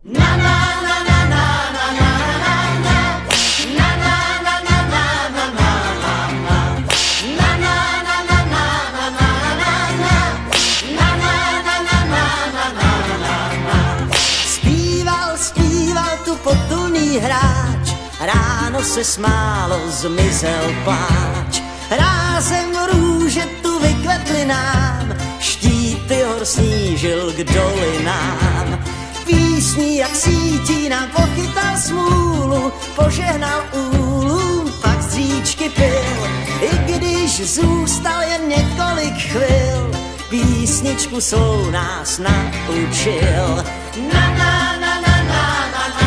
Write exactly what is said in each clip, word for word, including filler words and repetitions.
Potulný hráč, ráno se smálo, zmizel pláč. Rázem růže tu vykvetly nám, štíty hor snížil k dolinám. Písní jak sítí nám pochytal smůlu, požehnal úlům, pak z říčky pil. I když zůstal jen několik chvil, písničku svou nás naučil. Na, na, na, na, na, na, na.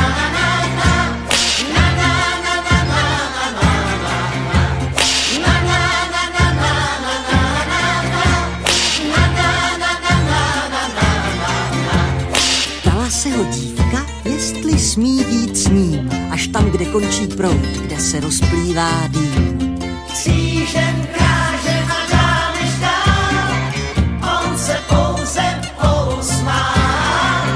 Se ho dívka, jestli smí jít s ním, až tam, kde končí proud, kde se rozplývá dým. Křížem, krážem a dál než dál, on se pouze pousmál.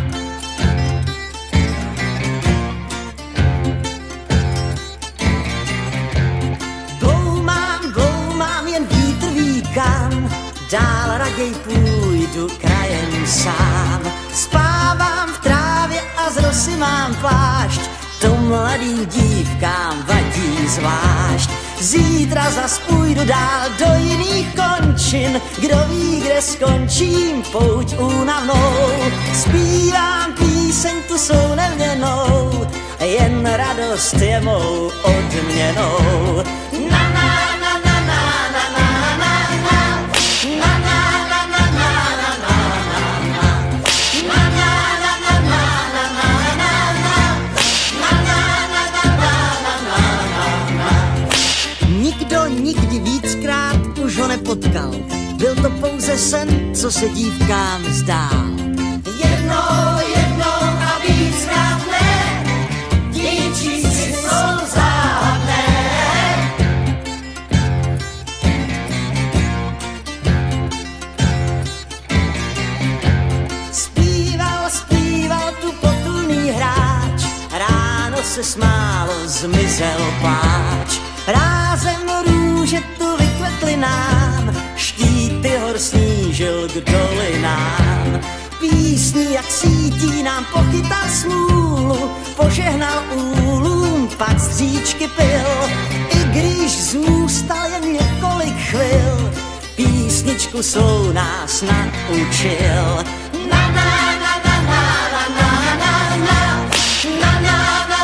Bloumám, bloumám, jen vítr ví kam, dál raději půjdu krajem sám. Spávám v trávě a z rosy mám plášť, to mladým dívkám vadí zvlášť. Zítra zas půjdu dál do jiných končin, kdo ví, kde skončím pouť únavnou. Zpívám píseň tu svou neměnou, jen radost je mou odměnou. Na, na, na, na, na, na, na, na, na, na, na. Nikdy víckrát už ho nepotkal, byl to pouze sen, co se dívkám zdál. Jednou, jednou a víckrát ne, dívčíci jsou záhadné. Zpíval, zpíval tu potulný hráč, ráno se smálo, zmizel pláč. Rázem růže tu vykvetly nám, štíty hor snížil k dolinám. Písní jak sítí nám pochytal smůlu, požehnal úlům, pak z říčky pil. I když zůstal jen několik chvil, písničku svou nás naučil. Na, na, na, na, na, na, na, na, na, na, na.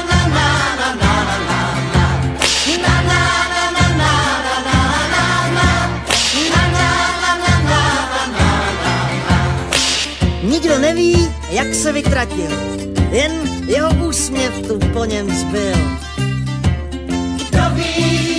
Nikdo neví, jak se vytratil, jen jeho úsměv tu po něm zbyl. Kdo ví,